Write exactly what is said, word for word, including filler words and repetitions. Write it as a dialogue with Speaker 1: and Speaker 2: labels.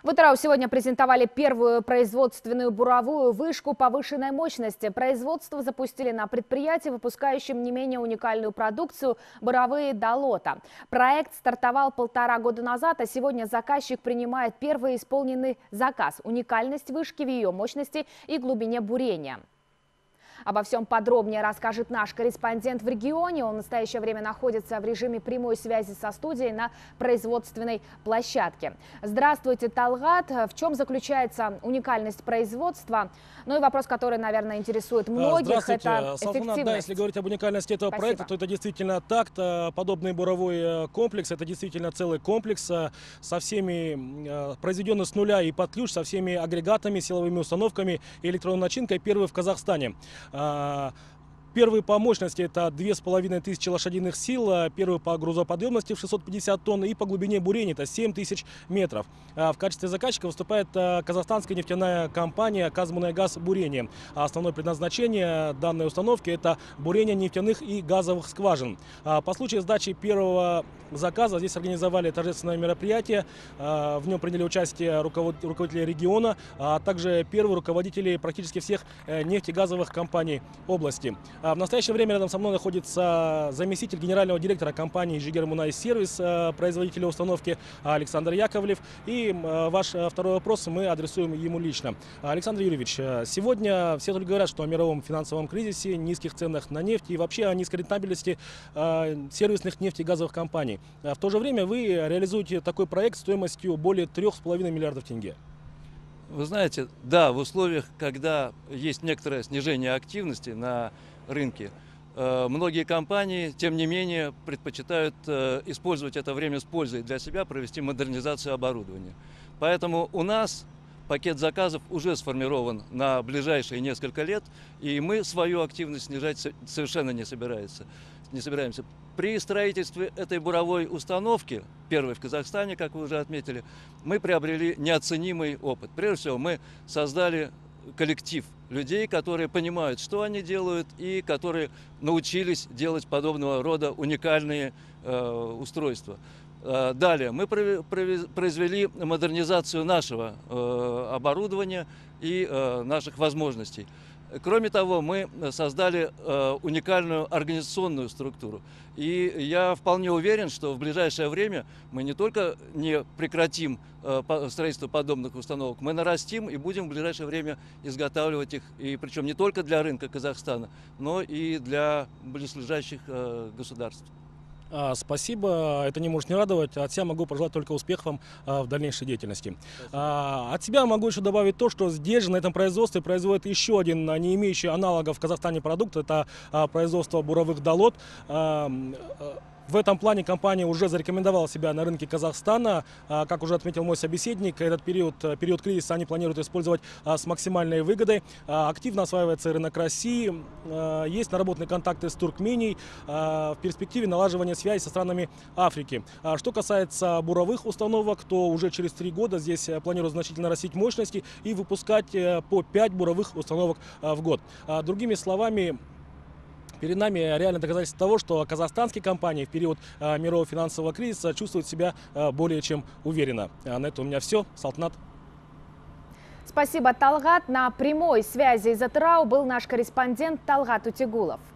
Speaker 1: В ИТРАУ сегодня презентовали первую производственную буровую вышку повышенной мощности. Производство запустили на предприятии, выпускающем не менее уникальную продукцию – буровые долота. Проект стартовал полтора года назад, а сегодня заказчик принимает первый исполненный заказ – уникальность вышки в ее мощности и глубине бурения. Обо всем подробнее расскажет наш корреспондент в регионе. Он в настоящее время находится в режиме прямой связи со студией на производственной площадке. Здравствуйте, Талгат. В чем заключается уникальность производства? Ну и вопрос, который, наверное, интересует многих, это эффективность.
Speaker 2: Да, если говорить об уникальности этого
Speaker 1: Спасибо.
Speaker 2: проекта, то это действительно так. Подобный буровой комплекс, это действительно целый комплекс со всеми, произведенный с нуля и под ключ, со всеми агрегатами, силовыми установками и электронной начинкой, первый в Казахстане. Первый по мощности это две с половиной тысячи лошадиных сил, первый по грузоподъемности в шестьсот пятьдесят тонн и по глубине бурения это семь тысяч метров. В качестве заказчика выступает казахстанская нефтяная компания «Казмунайгаз Бурение». Основное предназначение данной установки это бурение нефтяных и газовых скважин. По случаю сдачи первого заказа здесь организовали торжественное мероприятие. В нем приняли участие руководители региона, а также первые руководители практически всех нефтегазовых компаний области. В настоящее время рядом со мной находится заместитель генерального директора компании «Жигер Мунай Сервис», производителя установки Александр Яковлев. И ваш второй вопрос мы адресуем ему лично. Александр Юрьевич, сегодня все только говорят, что о мировом финансовом кризисе, низких ценах на нефть и вообще о низкой рентабельности сервисных нефтегазовых компаний. В то же время вы реализуете такой проект стоимостью более трёх с половиной миллиардов тенге.
Speaker 3: Вы знаете, да, в условиях, когда есть некоторое снижение активности на рынке, многие компании, тем не менее, предпочитают использовать это время с пользой для себя, провести модернизацию оборудования. Поэтому у нас пакет заказов уже сформирован на ближайшие несколько лет, и мы свою активность снижать совершенно не собираемся. Не собираемся. При строительстве этой буровой установки, первой в Казахстане, как вы уже отметили, мы приобрели неоценимый опыт. Прежде всего, мы создали коллектив людей, которые понимают, что они делают, и которые научились делать подобного рода уникальные э, устройства. Э, далее, мы произвели модернизацию нашего э, оборудования и э, наших возможностей. Кроме того, мы создали э, уникальную организационную структуру. И я вполне уверен, что в ближайшее время мы не только не прекратим э, строительство подобных установок, мы нарастим и будем в ближайшее время изготавливать их, и причем не только для рынка Казахстана, но и для близлежащих э, государств.
Speaker 2: Спасибо, это не может не радовать. От себя могу пожелать только успехов вам в дальнейшей деятельности. Спасибо. От себя могу еще добавить то, что здесь же на этом производстве производит еще один не имеющий аналогов в Казахстане продукт. Это производство буровых долот. В этом плане компания уже зарекомендовала себя на рынке Казахстана. Как уже отметил мой собеседник, этот период, период кризиса они планируют использовать с максимальной выгодой. Активно осваивается рынок России. Есть наработанные контакты с Туркменией. В перспективе налаживания связи со странами Африки. Что касается буровых установок, то уже через три года здесь планируют значительно растить мощности и выпускать по пять буровых установок в год. Другими словами, перед нами реально доказательство того, что казахстанские компании в период э, мирового финансового кризиса чувствуют себя э, более чем уверенно. А на этом у меня все. Салтанат.
Speaker 1: Спасибо, Талгат. На прямой связи из ИТРАУ был наш корреспондент Талгат Утигулов.